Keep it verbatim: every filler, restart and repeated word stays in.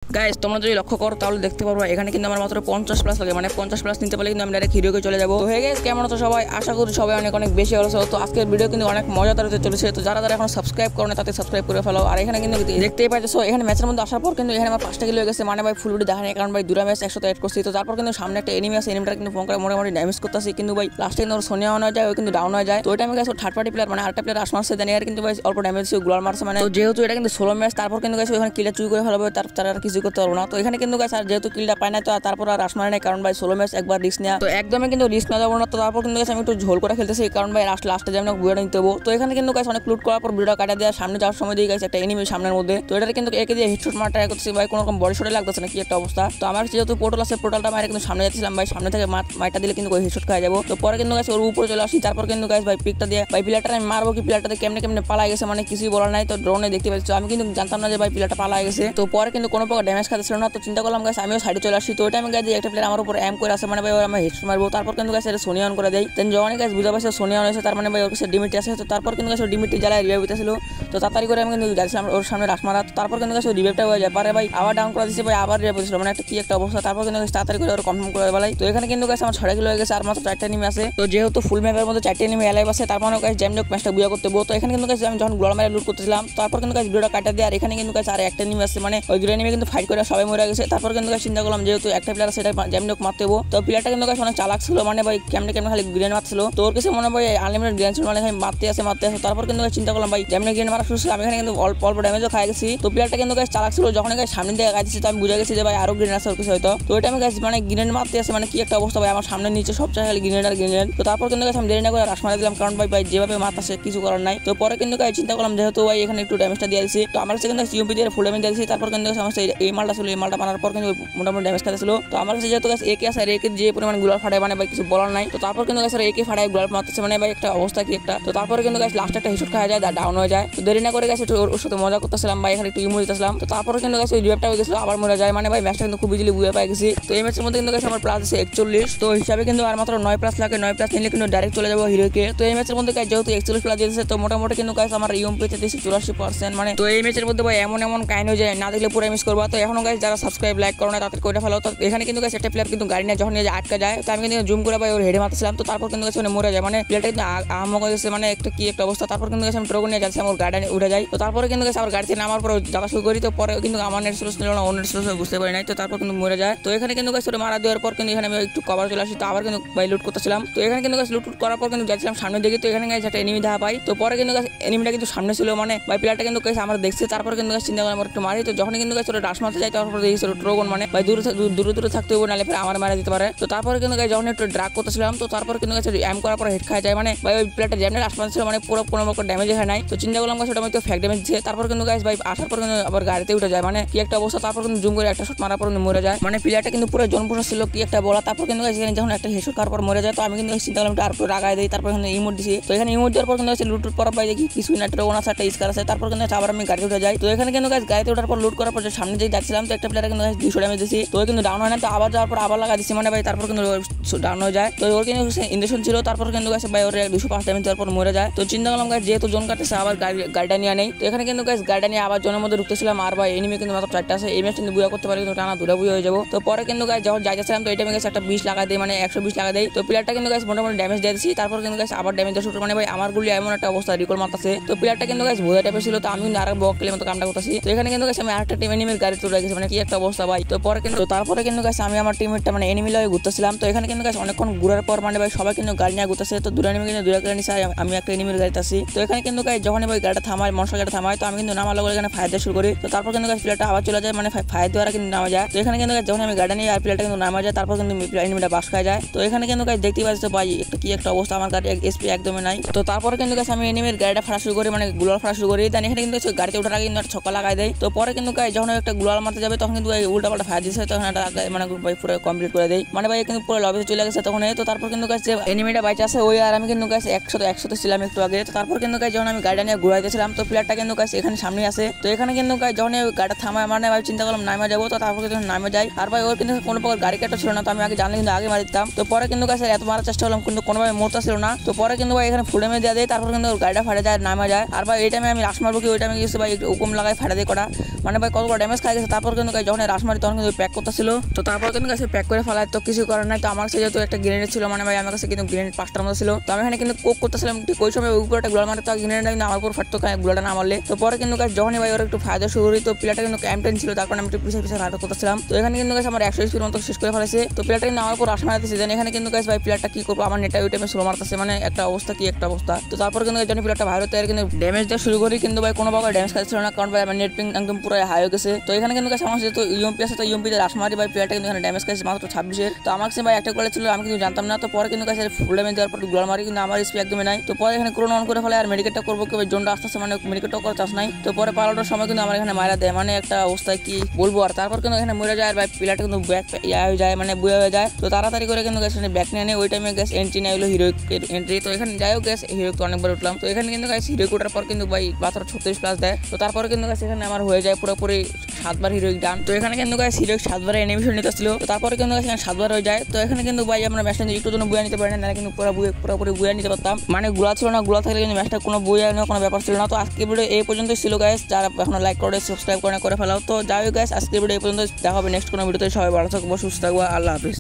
Guys তোমরা যদি লক্ষ্য করো তাহলে দেখতে পারবো এখানে কিন্তু আমার মাত্র পঞ্চাশ প্লাস লাগে, মানে পঞ্চাশ প্লাস নিতে পারলে কিন্তু আমি ডাইরেক্ট হিরোকে চলে যাবো। তো হয়ে গেছে কেমন তো সবাই, আশা করি সবাই অনেক অনেক বেশি ভালো। তো আজকের ভিডিও কিন্তু অনেক মজাদার হতে চলেছে। তো যারা যারা এখন সাবস্ক্রাইব করে না তাতে সাবস্ক্রাইব করে ফেলো। আর এখানে কিন্তু দেখতেই পাইছো এখানে ম্যাচের মধ্যে আসার পর কিন্তু এখানে আমার পাঁচটা কিলো হয়ে গেছে, মানে ভাই ফুল ভিডিও দেখা নেই, কারণ ভাই দুটা ম্যাচ একসাথে অ্যাড করছি। তো তারপর কিন্তু সামনে একটা এনিমি আছে, এনিমিটা কিন্তু ফোন করে মোটামুটি ড্যামেজ করতেছি, কিন্তু ভাই লাস্টে কিন্তু ওর সোনিয়া হয়ে যায়, ও কিন্তু ডাউন হয়ে যায়। তো ওইটা আমি গেছে থার্ড পার্টি প্লেয়ার, মানে আরেকটা প্লেয়ার আস মারছে জানি, আর কিন্তু ভাই অল্প ড্যামেজ গুলার মারছে, মানে যেহেতু এটা কিন্তু ষোলো ম্যাচ, তারপর কিন্তু গেছে ওখানে কিলটা চুরি করে ফেলাবে, তার তারা আর কিছু করতে পারবো না। তো এখানে কিন্তু গেছে আর যেহেতু কিলটা পায় না, তো তারপর আর রাশ মারে নাই, কারণ ভাই ষোলো ম্যাচ একবার রিস্ক নেওয়া, তো একদমই কিন্তু রিস্ক না যাবো না। তো তারপর কিন্তু গেছে আমি একটু ঝোল করে খেলতেছি, কারণ ভাই লাস্ট লাস্টে যেমন ভিডিওটা নিতে হবো। তো এখানে কিন্তু গেছে অনেক লুট করার পর ভিডিও কাটা দেওয়ার সামনে যাওয়ার সময় দিয়ে গেছে একটা এনিমি সামনের মধ্যে। তো এটা কিন্তু একে দিয়ে হেডশট মারা ট্রাই করতেছি, ভাই কোনো রকম বডি শটে লাগতেছে না, কি একটা অবস্থা। তো আমার যেহেতু পোর্টাল আছে, পোর্টালটা মারে কিন্তু সামনে যাচ্ছিলাম, ভাই সামনে থেকে মাইটা দিলে কিন্তু ওই হেডশট খাওয়া যাবো। তো পরে কিন্তু গেছে ওর উপরে চলে আসি, তারপর কিন্তু গেছে ভাই পিকটা দিয়ে ভাই প্লেয়ারটা আমি মারবো কি, প্লেয়ারটাতে কেমনে কেমনে পালা গেছে, মানে কিছুই বলার নাই। তো ড্রোনে দেখতে পাচ্ছি, আমি কিন্তু জানতাম না যে ভাই প্লেয়ারটা পালা গেছে। তো পরে কিন্তু কোনো প্রকার ড্যামেজ খাচ্ছিল না। তো চিন্তা করলাম গেছে আমিও সাইডে চলে আসি। তো ওইটা আমি গেছে একটা প্লেয়ার আমার উপর এম করে আসে, মানে ভাই আমি হেডশট মারবো। তারপর কিন্তু গেছে এটা সোনিয়া অন করে দেয়। দেন যখন গেছে বুঝা পাইছে সোনিয়া অন হয়েছে, তার মানে ভাই ওর কাছে ডিমিটি আছে। তো তারপর কিন্তু গেছে ডিমিটি জ্বালায় রিভাইভ দিতেছিল। তো তাড়াতাড়ি করে আমি কিন্তু যাচ্ছিলাম ওর সামনে রাশ মারা। তারপর কিন্তু গেছে রিভাইভটা হয়ে যায়, পারে ভাই আবার ডাউন করে দিচ্ছে, ভাই আবার রিভাইভ দিছিল, মানে একটা কি একটা অবস্থা। তারপর কিন্তু তাড়াতাড়ি করে ওর কনফার্ম করে বলাই। তো এখানে কিন্তু গেছে আমার ছয় কিলো হয়ে গেছে, আর মাত্র চারটে নিমে আছে। তো যেহেতু ফুল ম্যাপের মধ্যে চারটে নিমে অ্যালাইভ আছে, তারপর গেছে জ্যামডক ম্যাচটা বুয়া করতে বো। তো এখানে কিন্তু গেছে আমি যখন গোলা মারে লুট করতেছিলাম, তারপর কিন্তু গেছে ভিডিওটা কাটা দিয়ে, আর এখানে কিন্তু গেছে আর একটা নিমে আছে, মানে ওই দুটো নিমে কিন্তু ফাইট করে সবাই মরে গেছে। তারপর কিন্তু গেছে চিন্তা করলাম যেহেতু একটা প্লেয়ার সেটা জ্যামডক মারতে হবো। তো প্লেয়ারটা কিন্তু গেছে অনেক চালাক ছিল, মানে ভাই কেমনে কেমনে খালি গ্রেনেড মারছিল। তো ওর কাছে মনে হয় আনলিমিটেড গ্রেনেড ছিল, মানে মারতে আসে মারতে আসে। তারপর কিন্তু চিন্তা করলাম ভাই জ্যামডক গ্রেনেড মারা শুরু, আমি এখানে কিন্তু অল্প অল্প ড্যামেজও খাই গেছি। তো প্লেয়ারটা কিন্তু গেছে চালাক ছিল, যখন গেছে সামনে দিয়ে গাইছে, তো আমি বুঝে গেছি যে ভাই আরো গ্রেনেড আছে ওর কিছু হয়তো। তো ওইটা আমি গেছে মানে গ্রেনেড মারতে আসে, মানে কি একটা অবস্থা ভাই, আমার সামনে নিচে সব জায়গায় গ্রেনেড আর গ্রেনেড। তো তারপর কিন্তু গেছে আমি দেরি না করে রাশ মারা দিলাম, কারণ ভাই ভাই যেভাবে মারতেছে কিছু করার নাই। তো পরে কিন্তু গাইছে চিন্তা করলাম যেহেতু ভাই এখানে একটু ড্যামেজটা দিয়ে দিয়েছি, তো আমার কাছে কিন্তু ইউপি দিয়ে ফুল ড্যামেজ দিয়েছি। তারপর কিন্তু সমস্যা এই মালটা ছিল, এই মালটা মারার পর কিন্তু মোটামুটি ড্যামেজ খাচ্ছিল। তো আমার কাছে যেহেতু গেছে একে আছে, আর একে যে পরিমাণ গুলার ফাটায়, মানে ভাই কিছু বলার নাই। তো তারপর কিন্তু গেছে একে ফাটায় গুলার মারতেছে, মানে ভাই একটা অবস্থা কি একটা। তো তারপরে কিন্তু গেছে লাস্ট একটা হেডশট খাওয়া যায়, ডাউন হয়ে যায়। তো দেরি না করে গেছে ওর সাথে মজা করতেছিলাম, ভাই এখানে একটু ইমো দিতেছিলাম। তো তারপরে কিন্তু গেছে রিভাইভটা হয়ে গেছিল, আবার মরে যায়, মানে ভাই ম্যাচটা কিন্তু খুব ইজিলি বুয়ে পাই গেছি। তো এই ম্যাচের মধ্যে কিন্তু গেছে আমার প্লাস আছে একচল্লিশ। তো হিসাবে কিন্তু আর মাত্র নয় প্লাস লাগে, নয় প্লাস নিলে কিন্তু ডাইরেক্ট চলে যাবো হিরোকে। তো এই ম্যাচের মধ্যে যেহেতু একচল্লিশ প্লাস দিয়েছে, তো মোটামুটি কিন্তু গাইস আমার ইউম পেতে দিয়েছে চুরাশি পার্সেন্ট, মানে তো এই ম্যাচের মধ্যে ভাই এমন এমন কাহিনী যায় না দেখলে পুরো মিস করবো। তো এখনো গাইস যারা সাবস্ক্রাইব লাইক করো না তাদের করে ফেলো। তো এখানে কিন্তু গাইস একটা প্লেয়ার কিন্তু গাড়ি নিয়ে যখন আটকা যায়, তো আমি কিন্তু জুম করে ভাই ওর হেডে মারতেছিলাম। তো তারপর কিন্তু গেছে মরে যায়, মানে প্লেয়ারটা কিন্তু আহম করে গেছে, মানে একটা কি একটা অবস্থা। তারপর কিন্তু গেছে আমি ট্রোগন নিয়ে যাচ্ছি, আমার গাড়ি উঠে যায়। তো তারপরে কিন্তু গেছে আমার গাড়ি থেকে নামার পর যাওয়া শুরু করি। তো পরে কিন্তু আমার নেট সোর্স ছিল না, ওর নেট সোর্স বুঝতে পারি নাই। তো তারপর কিন্তু মরে যায়। তো এখানে কিন্তু গেছে মারা দেওয়ার পর কিন্তু এখানে আমি একটু কভার চলে আসি। তো আবার কিন্তু ভাই লুট করতেছিলাম। তো এখানে কিন্তু গেছে লুট করার পর কিন্তু যাচ্ছিলাম সামনে দিকে। তো এখানে গেছে একটা এনিমি দেখা পাই। তো পরে কিন্তু এনিমিটা কিন্তু সামনে ছিল, মানে ভাই প্লেয়ারটা কিন্তু গেছে আমরা দেখছি। তারপর কিন্তু চিন্তা করে আমার একটু মারি। তো যখন কিন্তু গেছে রাশ মারতে যাই, তারপর দেখছি ট্রোগন, মানে ভাই দূরে দূরে দূরে থাকতে হবে, নাহলে আমার মারা দিতে পারে। তো তারপরে কিন্তু গেছে যখন একটু ড্রাগ করতেছিলাম, তো তারপর কিন্তু গেছে এম করার পর হেড খাওয়া যায়, মানে ভাই ওই প্লেয়ারটা যেমন রাশ মারছিল, মানে পুরো কোনো রকম ড্যামেজ হয় নাই। তো চিন্তা করলাম গেছে ওটা আমি তো ফ্যাক ড্যামেজ দিচ্ছে। তারপর কিন্তু গাইস ভাই আসার পর কিন্তু আবার গাড়িতে উঠে যায়, মানে কি একটা অবস্থা। তারপর কিন্তু জুম করে একটা শট মারার পর কিন্তু মরে যায়, মানে প্লেয়ারটা কিন্তু পুরো জনপুষা ছিল, কি একটা বলা। তারপর কিন্তু এখানে যখন একটা হেডশট খাওয়ার পর মরে যায়, তো আমি কিন্তু চিন্তা করলাম আর একটু রাগায় দিই। তারপর এখানে ইমোট দিছি। তো এখানে ইমোট দেওয়ার পর কিন্তু লুট পর পাই দেখি কিছু না, ট্রোগন আছে, একটা স্কার আছে। তারপর কিন্তু আবার আমি গাড়িতে উঠে যাই। তো এখানে কিন্তু গাইস গাড়িতে ওঠার পর লুট করার পর সামনে যেই যাচ্ছিলাম, তো একটা প্লেয়ার কিন্তু দুশো ড্যামেজ দিছি। তো কিন্তু ডাউন হয় না, তো আবার যাওয়ার পর আবার লাগা দিচ্ছি, মানে ভাই তারপর কিন্তু ডাউন হয়ে যায়। তো ওর কিন্তু ইন্ডেকশন ছিল। তারপর কিন্তু গাইস ভাই ওর দুশো পাঁচ ড্যামেজ দেওয়ার পর মরে যায়। তো চিন্তা করলাম গাইস যেহেতু জোন কাটতেছে আবার গাড়িটা নিয়ে নেই। তো এখানে কিন্তু গাইস গাড়িটা নিয়ে আবার জোনের মধ্যে ঢুকতেছিলাম, আর ভাই এনিমি কিন্তু মাত্র চারটা আছে। এই ম্যাচ কিন্তু বুয়া করতে পারি, কিন্তু টানা দুরা বুয়া হয়ে যাবো। তো পরে কিন্তু গাইস যখন যাইতেছিলাম, তো এটা আমি গাইস একটা বিশ লাগা দেয়, মানে একশো বিশ লাগা দেয়। তো প্লেয়ারটা কিন্তু গাইস মোটামুটি ড্যামেজ দিয়ে দিচ্ছি। তারপর কিন্তু গাইস আবার ড্যামেজ দেওয়া শুরু, মানে ভাই আমার গুলি এমন একটা অবস্থা রিকল মারতেছে। তো প্লেয়ারটা কিন্তু গাইস বোঝা টাইপের ছিল। তো আমি কিন্তু আরেক বক খেলে মতো কামটা করতেছি। তো এখানে কিন্তু গাইস আমি আরেকটা টিম এনিমির গাড়ি তুলে গেছে, মানে কি একটা অবস্থা ভাই। তো পরে কিন্তু তারপরে কিন্তু গাইস আমি আমার টিমমেটটা মানে এনিমি লয়ে ঘুরতেছিলাম। তো এখানে কিন্তু গাইস অনেকক্ষণ ঘুরার পর মানে ভাই সবাই কিন্তু গাড়ি নিয়ে ঘুরতেছে। তো দুটো এনিমি কিন্তু দুটো গাড়ি নিছে, আমি একটা এনিমির গাড়িতে আসি। তো এখানে কিন্তু গাইস যখনই ভাই গাড়িটা থামায়, মনসা গাড়িটা থামায়, তো আমি কিন্তু নামার লগে এখানে ফায়ার দেওয়া শুরু করি। তো তারপর কিন্তু গাইস প্লেয়ারটা আবার চলে যায়, মানে ফায়ার দেওয়ারা কিন্তু নামা যায়। তো এখানে কিন্তু গাইস যখন আমি গাড়ি নিয়ে আর প্লেয়ারটা কিন্তু নামা যায়, তারপর কিন্তু এনিমিটা বাস খায় যায়। তো এখানে কিন্তু গাইস দেখতেই পাচ্ছ ভাই একটা কি একটা অবস্থা, আমার গাড়ি এসপি একদমই নাই। তো তারপরে কিন্তু গাইস আমি এনিমির গাড়িটা ফাড়া শুরু করি, মানে গুলাল ফাড়া শুরু করি। দেন এখানে কিন্তু গাড়িতে ওঠার আগে কিন্তু একটা ছক্কা লাগাই দেয়। তো পরে কিন্তু গাইস যখন একটা গুলাল মারতে যাবে, তখন কিন্তু উল্টা পাল্টা ফায়ার দিচ্ছে, তখন একটা মানে ভাই পুরো কমপ্লিট করে দেয়, মানে ভাই কিন্তু পুরো লবিতে চলে গেছে তখন। তো তারপর কিন্তু গাইস যে এনিমিটা বাইচে আছে ওই আর আমি কিন্তু গাইস একশো একশোতে ছিলাম একটু আগে। তো তারপর কিন্তু গাইস যখন আমি গাড়িটা নিয়ে ঘুরাইতেছিলাম, তো প্লেয়ারটা কিন্তু গাইস এখানে সামনে আছে। তো এখানে কিন্তু গাইস যখন গাড়িটা থামায়, মানে ভাই চিন্তা করলাম নামে যাবো। তো তারপর কিন্তু নামে যাই, আর ভাই ওর কিন্তু কোনো প্রকার গাড়ি কাটা ছিল না। তো আমি আগে জানলে কিন্তু আগে মারি দিতাম। তো পরে কিন্তু গাইস এত মারার চেষ্টা করলাম, কিন্তু কোনোভাবে মরতে ছিল না। তো পরে কিন্তু ভাই এখানে ফুলে মেয়ে দেওয়া দেয়। তারপর কিন্তু ওর গাড়িটা ফাটে যায়, নামে যায়। আর ভাই এই টাইমে আমি রাশ মারবো কি, ওই টাইমে গেছি ভাই হুকুম লাগাই ফাটা দিয়ে করা, মানে ভাই কত ড্যামেজ খাই গেছে। তারপর কিন্তু গাইস যখন রাশ মারি তখন কিন্তু প্যাক করতেছিল। তো তারপর কিন্তু গাইস প্যাক করে ফেলায় তো কিছু করার নাই। তো আমার কাছে যেহেতু একটা গ্রেনেড ছিল, মানে ভাই আমার কাছে কিন্তু গ্রেনেড পাঁচটার মতো ছিল। তো আমি এখানে কিন্তু কোক করতেছিলাম, ঠিক ওই সময় উপরে একটা গোলা মারে তো গ্রেনেডটা কিন্তু আমার উপর ফাটতো, গোলাটা না মারলে। তো পরে কিন্তু গাইস যখনই ভাই ওর একটু ফায়দা শুরু করি, তো প্লেয়ারটা কিন্তু ক্যাম্পেন ছিল, তারপর আমি একটু পিছিয়ে পিছিয়ে ফায়দা করতেছিলাম। তো এখানে কিন্তু গাইস আমার একশো স্পিড মতো শেষ করে ফেলেছে। তো প্লেয়ারটা কিন্তু আমার উপর রাশ মারতেছে। দেন এখানে কিন্তু গাইস ভাই প্লেয়ারটা কি করবো, আমার নেটটা ওই টাইমে স্লো মারতেছে, মানে একটা অবস্থা কি একটা অবস্থা। তো তারপর কিন্তু যখন প্লেয়ারটা ভাই হতে কিন্তু ড্যামেজ দেওয়া শুরু করি, কিন্তু ভাই কোনো প্রকার ড্যামেজ খাচ্ছিল না, কারণ ভাই আমার নেট পিং একদম পুরো হাই হয়ে গেছে। তো এখানে কিন্তু গাইস আমার যেহেতু ইউএমপি আছে, তো ইউএমপিতে রাশ মারি ভাই প্লেয়ারটা কিন্তু এখানে ড্যামেজ খাইছে মাত্র ছাব্বিশের। তো আমার কাছে ভাই একটা গোলা ছিল, আমি কিন্তু জানতাম না। তো পরে কিন্তু গাইস ফুল ড্যামেজ দেওয়ার পর গোলা মারি, কিন্তু আমার স্পি একদমই নাই। তো পরে এখানে ক্রোন অন করে ফেলে আর মেডিকেটটা করবো কি জোনটা আসতেছে, মানে মেডিকেটটা করার চান্স নাই। তো পরে পালানোর সময় কিন্তু আমার এখানে মারা দেয়, মানে একটা অবস্থায় কি বলবো। আর তারপর কিন্তু এখানে মরে যায় আর ভাই প্লেয়ারটা কিন্তু ব্যাক ইয়া হয়ে যায়, মানে বুয়া হয়ে যায়। তো তাড়াতাড়ি করে কিন্তু গাইস ব্যাক নিয়ে নেই। ওই টাইমে গ্যাস এন্ট্রি নেই হলো হিরোইক এন্ট্রি। তো এখানে যাই হোক গ্যাস হিরোইক তো অনেকবার উঠলাম। তো এখানে কিন্তু গাইস হিরোইক ওঠার পর কিন্তু ভাই মাত্র ছত্রিশ প্লাস দেয়। তো তারপরে কিন্তু গাইস এখানে আমার হয়ে যায় পুরোপুরি সাতবার হিরোইক ডান। তো এখানে কিন্তু গাইস হিরোইক সাতবার অ্যানিমেশন নিতে ছিল। তো তারপরে কিন্তু গাইস এখানে সাতবার হয়ে যায়। তো এখানে কিন্তু ভাই আমরা ম্যাচটা একটু জন্য বুয়া নিতে পারি না, কিন্তু পুরো বুয়ে পুরোপুরি বুয়া নিতে পারতাম, মানে গুলা ছিল না, গুলা থাকলে কিন্তু ম্যাচটা কোনো বুয়া নেওয়ার কোনো ব্যাপার ছিল না। তো আজকে ভিডিও এই পর্যন্তই ছিল গাইস, যারা এখনো লাইক করে সাবস্ক্রাইব করে করে ফেলাও। তো যাই হোক গাইস আজকে ভিডিও এই পর্যন্ত, দেখা হবে নেক্সট কোনো ভিডিওতে। সবাই ভালো থাকবো, সুস্থ থাকবো, আল্লাহ হাফিজ।